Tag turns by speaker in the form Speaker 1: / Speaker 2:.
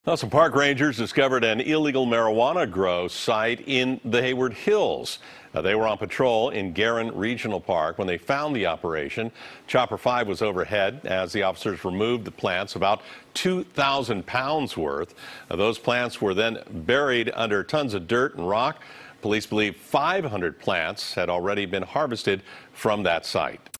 Speaker 1: Now, some park rangers discovered an illegal marijuana grow site in the Hayward Hills. They were on patrol in Garin Regional Park when they found the operation. Chopper 5 was overhead as the officers removed the plants, about 2,000 pounds worth. Those plants were then buried under tons of dirt and rock. Police believe 500 plants had already been harvested from that site.